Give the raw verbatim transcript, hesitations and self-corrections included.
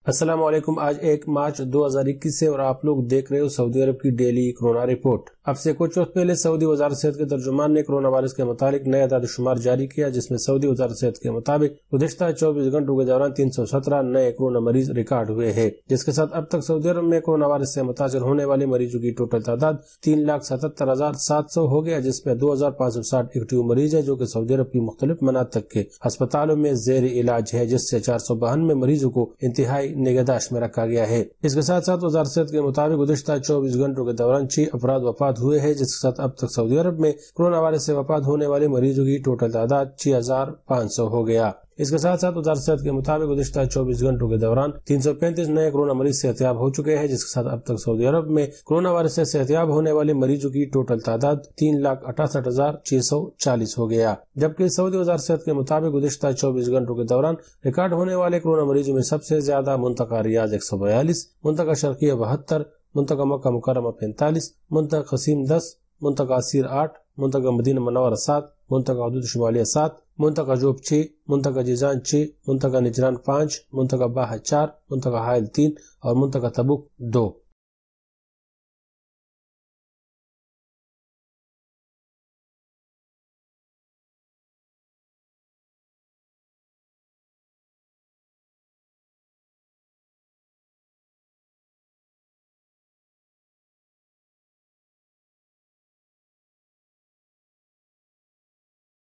السلام علیکم۔ آج ایک مارچ دو ہزار اکیس سے اور آپ لوگ دیکھ رہے ہو سعودی عرب کی ڈیلی کورونا رپورٹ۔ اب سے کچھ وقت پہلے سعودی وزارت صحت کے ترجمان نے کورونا وائرس کے متعلق نئے اعداد و شمار جاری کیا، جس میں سعودی وزارت صحت کے مطابق گزشتہ چوبیس گھنٹوں کے دوران تین سو سترہ نئے کورونا مریض ریکارڈ ہوئے ہیں، جس کے ساتھ اب تک سعودی عرب میں کورونا وائرس سے متاثر ہونے والے مریضوں کی ٹوٹل تعداد تین لاکھ ستہتر ہزار سات سو ہو گیا، جس میں دو ہزار پانچ سو ساٹھ ایکٹیو مریض ہیں جو کہ سعودی عرب کی مختلف مناطق کے ہسپتالوں میں زیر علاج ہے، جس سے چار سو بہانوے مریضوں کو انتہائی نگہداشت میں رکھا گیا ہے۔ اس کے ساتھ ساتھ وزارت صحت کے مطابق گزشتہ چوبیس گھنٹوں کے دوران چھ افراد وفات ہوئے ہیں، جس کے ساتھ اب تک سعودی عرب میں کورونا وائرس سے وفات ہونے والے مریضوں کی ٹوٹل تعداد چھ ہزار پانچ سو ہو گیا۔ اس کے ساتھ ساتھ وزارت صحت کے مطابق گزشتہ چوبیس گھنٹوں کے دوران تین سو پینتیس نئے کورونا مریض صحتیاب ہو چکے ہیں، جس کے ساتھ اب تک سعودی عرب میں کورونا وائرس سے صحتیاب ہونے والے مریضوں کی ٹوٹل تعداد تین لاکھ اٹھاسٹھ ہزار چھ سو چالیس ہو گیا۔ جبکہ سعودی وزارت صحت کے مطابق گزشتہ چوبیس گھنٹوں کے دوران ریکارڈ ہونے والے کورونا مریضوں میں سب سے زیادہ منطقہ ریاض ایک سو بیالیس، منطقہ شرقیہ بہتر، منطقہ مکہ مکرمہ پینتالیس، منطقہ قصیم دس، منطقہ عسیر آٹھ، منطقہ مدینہ منورہ سات، منطقہ حدود شمالیہ سات، منطقہ جوب چھ، منطقہ جیزان چھ، منطقہ نجران پانچ، منطقہ باہا چار، منطقہ حائل تین اور منطقہ تبوک دو۔